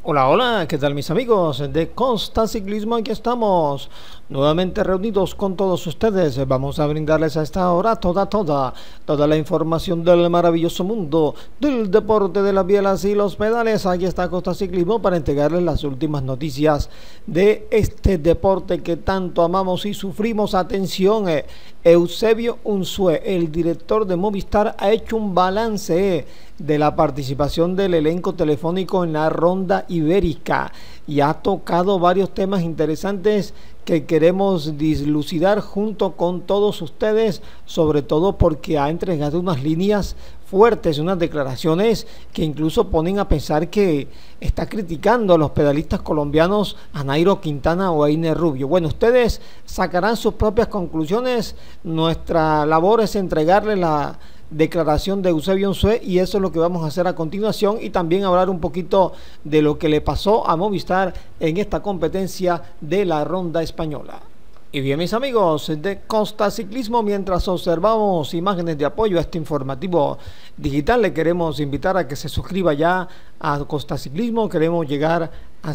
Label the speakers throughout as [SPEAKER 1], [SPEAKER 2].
[SPEAKER 1] Hola, hola, ¿qué tal mis amigos de Costa Ciclismo? Aquí estamos, nuevamente reunidos con todos ustedes. Vamos a brindarles a esta hora toda la información del maravilloso mundo del deporte de las bielas y los pedales. Aquí está Costa Ciclismo para entregarles las últimas noticias de este deporte que tanto amamos y sufrimos. Atención, Eusebio Unzué, el director de Movistar, ha hecho un balance de la participación del elenco telefónico en la ronda ibérica y ha tocado varios temas interesantes que queremos dilucidar junto con todos ustedes, sobre todo porque ha entregado unas líneas fuertes, unas declaraciones que incluso ponen a pensar que está criticando a los pedalistas colombianos, a Nairo Quintana o a Iner Rubio. Bueno, ustedes sacarán sus propias conclusiones. Nuestra labor es entregarle la declaración de Eusebio Unzué y eso es lo que vamos a hacer a continuación, y también hablar un poquito de lo que le pasó a Movistar en esta competencia de la ronda española. Y bien, mis amigos de Costa Ciclismo, mientras observamos imágenes de apoyo a este informativo digital, le queremos invitar a que se suscriba ya a Costa Ciclismo. Queremos llegar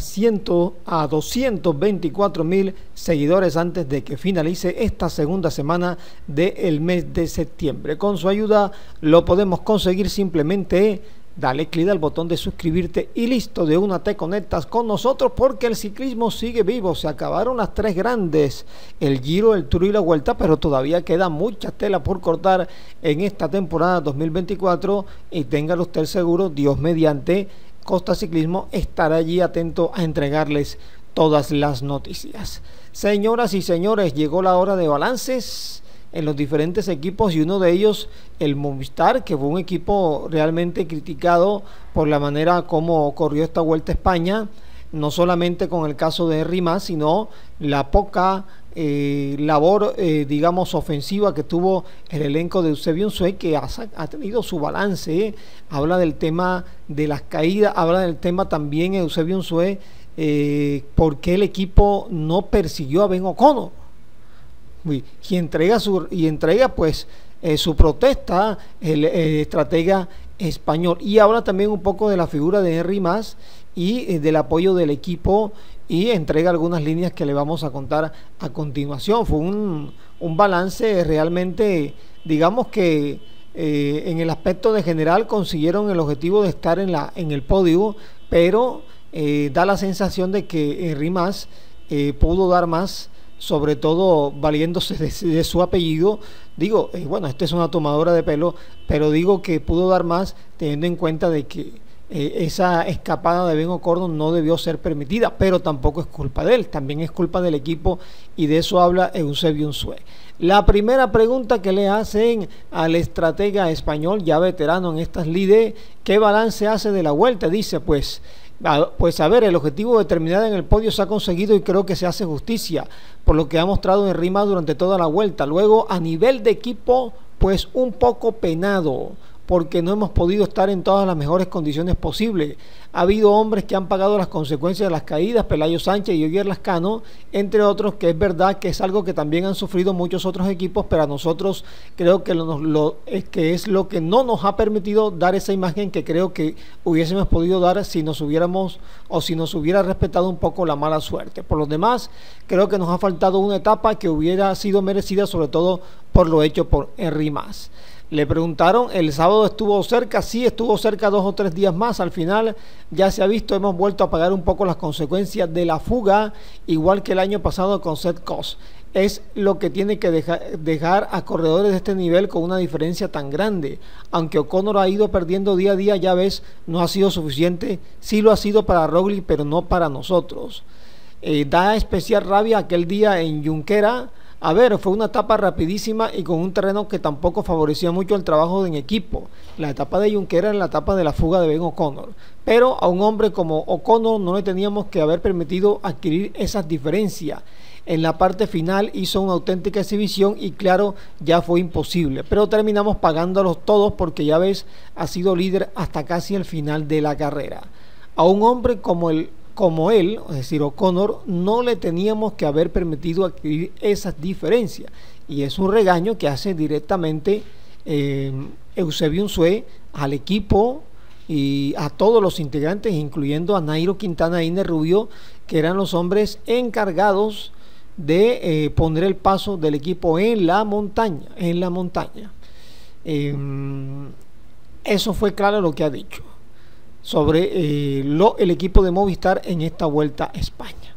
[SPEAKER 1] a 224,000 seguidores antes de que finalice esta segunda semana del mes de septiembre. Con su ayuda lo podemos conseguir. Simplemente dale clic al botón de suscribirte y listo, de una te conectas con nosotros, porque el ciclismo sigue vivo. Se acabaron las tres grandes, el Giro, el Tour y la Vuelta, pero todavía queda mucha tela por cortar en esta temporada 2024, y téngalo usted seguro, Dios mediante, Costa Ciclismo estará allí atento a entregarles todas las noticias. Señoras y señores, llegó la hora de balances en los diferentes equipos, y uno de ellos el Movistar, que fue un equipo realmente criticado por la manera como corrió esta Vuelta a España, no solamente con el caso de Henry Mas, sino la poca labor, digamos, ofensiva que tuvo el elenco de Eusebio Unzué, que ha tenido su balance. Habla del tema de las caídas, habla del tema también Eusebio Unzué, por qué el equipo no persiguió a Ben O'Connor. Y entrega pues su protesta el estratega español, y habla también un poco de la figura de Henry Mas y del apoyo del equipo, y entrega algunas líneas que le vamos a contar a continuación. Fue un balance realmente, digamos que en el aspecto de general consiguieron el objetivo de estar en el podio, pero da la sensación de que Henry Mas pudo dar más, sobre todo valiéndose de su apellido. Digo, bueno, esta es una tomadora de pelo, pero digo que pudo dar más teniendo en cuenta de que esa escapada de Ben O'Connor no debió ser permitida, pero tampoco es culpa de él, también es culpa del equipo, y de eso habla Eusebio Unzué. La primera pregunta que le hacen al estratega español, ya veterano en estas lides, ¿qué balance hace de la Vuelta? Dice, pues a ver, el objetivo de terminar en el podio se ha conseguido y creo que se hace justicia por lo que ha mostrado Henry Mas durante toda la Vuelta. Luego, a nivel de equipo, pues un poco penado, porque no hemos podido estar en todas las mejores condiciones posibles. Ha habido hombres que han pagado las consecuencias de las caídas, Pelayo Sánchez y Ogier Lascano, entre otros, que es verdad que es algo que también han sufrido muchos otros equipos, pero a nosotros creo que es lo que no nos ha permitido dar esa imagen que creo que hubiésemos podido dar si nos hubiera respetado un poco la mala suerte. Por los demás, creo que nos ha faltado una etapa que hubiera sido merecida, sobre todo por lo hecho por Henry Mas. Le preguntaron, el sábado estuvo cerca, sí estuvo cerca 2 o 3 días más, al final ya se ha visto, hemos vuelto a pagar un poco las consecuencias de la fuga, igual que el año pasado con Seth Kuss. Es lo que tiene que dejar a corredores de este nivel con una diferencia tan grande. Aunque O'Connor ha ido perdiendo día a día, ya ves, no ha sido suficiente. Sí lo ha sido para Roglic, pero no para nosotros. Da especial rabia aquel día en Junquera. A ver, fue una etapa rapidísima y con un terreno que tampoco favorecía mucho el trabajo en equipo. La etapa de Junquera era la etapa de la fuga de Ben O'Connor, pero a un hombre como O'Connor no le teníamos que haber permitido adquirir esas diferencias. En la parte final hizo una auténtica exhibición y claro, ya fue imposible, pero terminamos pagándolos todos porque ya ves, ha sido líder hasta casi el final de la carrera. A un hombre como él, es decir, O'Connor, no le teníamos que haber permitido adquirir esas diferencias, y es un regaño que hace directamente Eusebio Unzué al equipo y a todos los integrantes, incluyendo a Nairo Quintana e Iner Rubio, que eran los hombres encargados de poner el paso del equipo en la montaña. Eso fue claro lo que ha dicho sobre el equipo de Movistar en esta Vuelta a España.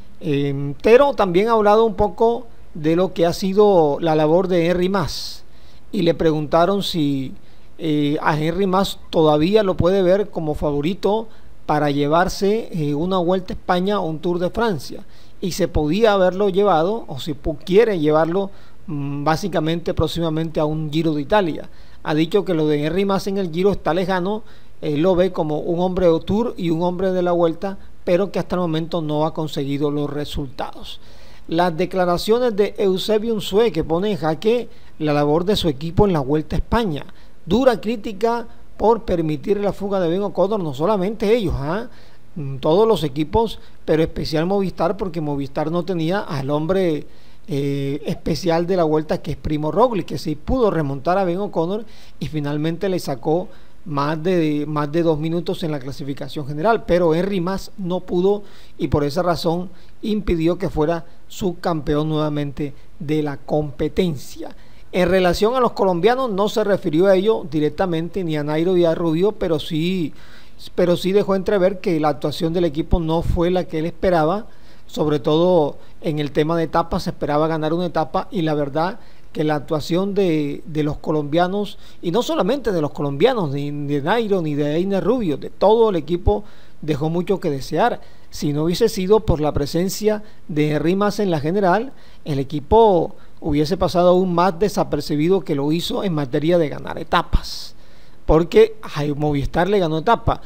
[SPEAKER 1] Pero también ha hablado un poco de lo que ha sido la labor de Henry Mas, y le preguntaron si a Henry Mas todavía lo puede ver como favorito para llevarse una Vuelta a España o un Tour de Francia, y se podía haberlo llevado, o si quiere llevarlo básicamente próximamente a un Giro de Italia. Ha dicho que lo de Henry Mas en el Giro está lejano, lo ve como un hombre de Tour y un hombre de la Vuelta, pero que hasta el momento no ha conseguido los resultados. Las declaraciones de Eusebio Unzué, que pone en jaque la labor de su equipo en la Vuelta a España. Dura crítica por permitir la fuga de Ben O'Connor, no solamente ellos, todos los equipos, pero especial Movistar, porque Movistar no tenía al hombre especial de la Vuelta, que es Primo Roglic, que sí pudo remontar a Ben O'Connor y finalmente le sacó más de 2 minutos en la clasificación general, pero Henry Mas no pudo, y por esa razón impidió que fuera subcampeón nuevamente de la competencia. En relación a los colombianos, no se refirió a ello directamente, ni a Nairo ni a Rubio, pero sí dejó entrever que la actuación del equipo no fue la que él esperaba, sobre todo en el tema de etapas. Se esperaba ganar una etapa, y la verdad que la actuación de los colombianos, y no solamente de los colombianos, ni de Nairo ni de Iner Rubio, de todo el equipo, dejó mucho que desear. Si no hubiese sido por la presencia de Henry Mas en la general, el equipo hubiese pasado aún más desapercibido que lo hizo en materia de ganar etapas, porque Movistar le ganó etapa,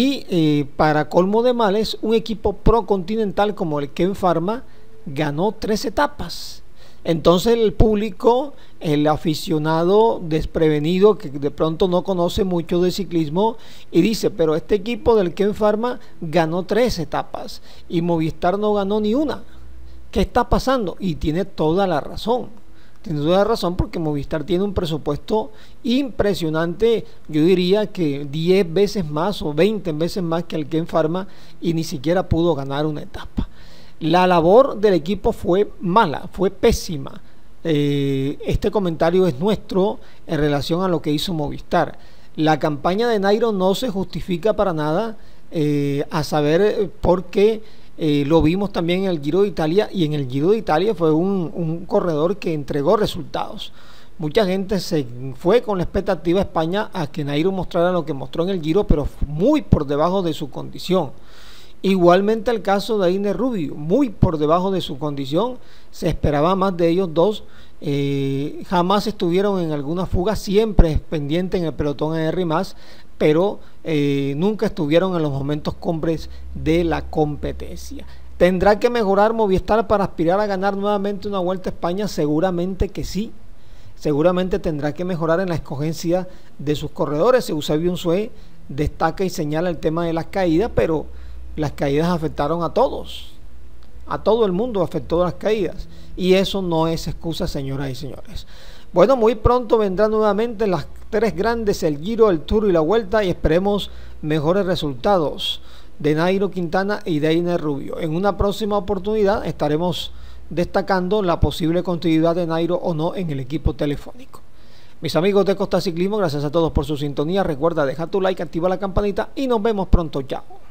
[SPEAKER 1] y para colmo de males, un equipo pro continental como el Ken Pharma ganó 3 etapas. Entonces el público, el aficionado desprevenido que de pronto no conoce mucho de ciclismo, y dice, pero este equipo del Ken Pharma ganó 3 etapas y Movistar no ganó ni una. ¿Qué está pasando? Y tiene toda la razón. Tiene toda la razón, porque Movistar tiene un presupuesto impresionante, yo diría que 10 veces más o 20 veces más que el Ken Pharma, y ni siquiera pudo ganar una etapa. La labor del equipo fue mala, fue pésima. Este comentario es nuestro en relación a lo que hizo Movistar. La campaña de Nairo no se justifica para nada, a saber por qué. Lo vimos también en el Giro de Italia, y en el Giro de Italia fue un corredor que entregó resultados. Mucha gente se fue con la expectativa a España a que Nairo mostrara lo que mostró en el Giro, pero muy por debajo de su condición. Igualmente el caso de Iner Rubio, muy por debajo de su condición. Se esperaba más de ellos dos. Jamás estuvieron en alguna fuga, siempre pendiente en el pelotón a Henry Mas, pero nunca estuvieron en los momentos cumbres de la competencia. ¿Tendrá que mejorar Movistar para aspirar a ganar nuevamente una Vuelta a España? Seguramente que sí. Seguramente tendrá que mejorar en la escogencia de sus corredores. Eusebio Unzué destaca y señala el tema de las caídas, pero las caídas afectaron a todos. A todo el mundo afectó las caídas, y eso no es excusa, señoras y señores. Bueno, muy pronto vendrán nuevamente las 3 grandes, el Giro, el Tour y la Vuelta, y esperemos mejores resultados de Nairo Quintana y de Iner Rubio. En una próxima oportunidad estaremos destacando la posible continuidad de Nairo o no en el equipo telefónico. Mis amigos de Costa Ciclismo, gracias a todos por su sintonía. Recuerda dejar tu like, activa la campanita, y nos vemos pronto. Chao.